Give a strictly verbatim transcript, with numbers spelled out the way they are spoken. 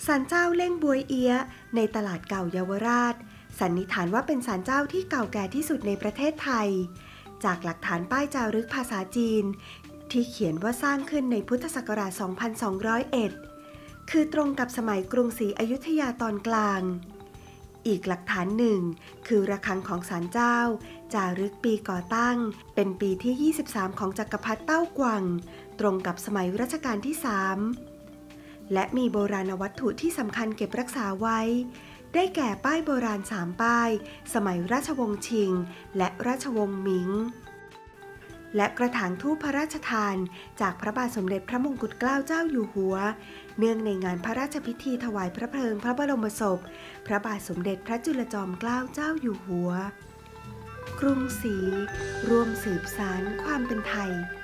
ศาลเจ้าเล่งบวยเอี๊ยะในตลาดเก่าเยาวราชสันนิษฐานว่าเป็นศาลเจ้าที่เก่าแก่ที่สุดในประเทศไทยจากหลักฐานป้ายจารึกภาษาจีนที่เขียนว่าสร้างขึ้นในพุทธศักราช สองพันสองร้อยเอ็ด คือตรงกับสมัยกรุงศรีอยุธยาตอนกลางอีกหลักฐานหนึ่งคือระฆังของศาลเจ้าจารึกปีก่อตั้งเป็นปีที่ ยี่สิบสาม ของจักรพรรดิเต้ากวางตรงกับสมัยรัชกาลที่ สามและมีโบราณวัตถุที่สำคัญเก็บรักษาไว้ได้แก่ป้ายโบราณสามป้ายสมัยราชวงศ์ชิงและราชวงศ์หมิงและกระถางธูปพระราชทานจากพระบาทสมเด็จพระมงกุฎเกล้าเจ้าอยู่หัวเนื่องในงานพระราชพิธีถวายพระเพลิงพระบรมศพพระบาทสมเด็จพระจุลจอมเกล้าเจ้าอยู่หัวกรุงศรีร่วมสืบสานความเป็นไทย